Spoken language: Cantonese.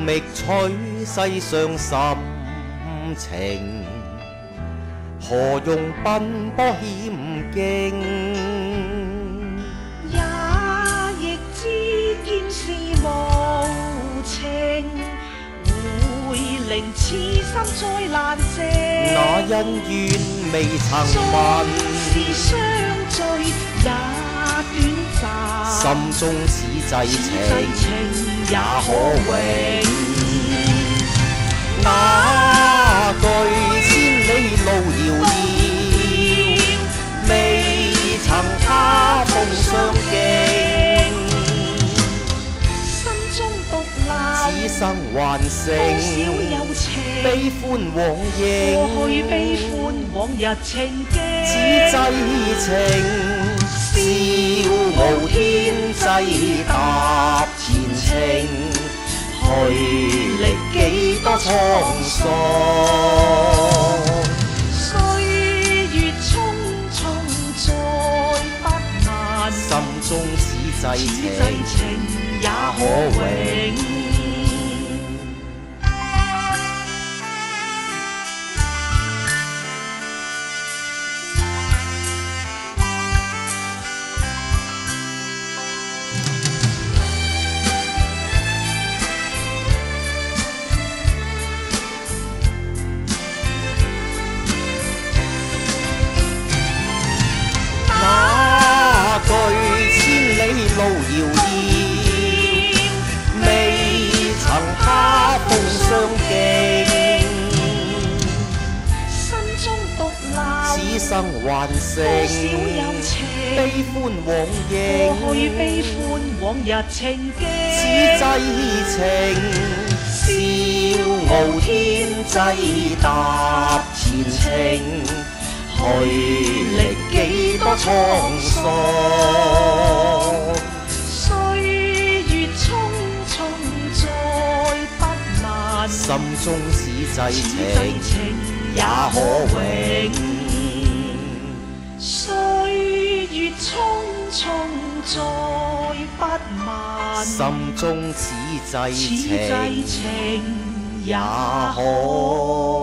觅取世上深情，何用奔波險徑？ 也亦知劍是無情，會令痴心再難靜。 那恩怨未曾問， 縱是相聚也短暫， 心中此際情也可永。 那句千里路遙遙，未曾他風相敬。 心中獨留此生還剩多少有情， 悲歡往應， 過去悲歡往日情景。 此際情，笑傲天際踏前程，去歷幾多滄桑。 歲月匆匆再不難， 心中此際情也可永。 路遙遙，未曾他風相敬。 心中獨留此生還剩多少有情， 悲歡往應。 過去悲歡往日情景。 此際情，笑傲天際踏前程，去歷幾多滄桑。心中此際情也可永。 歲月匆匆再不慢， 心中此際情也可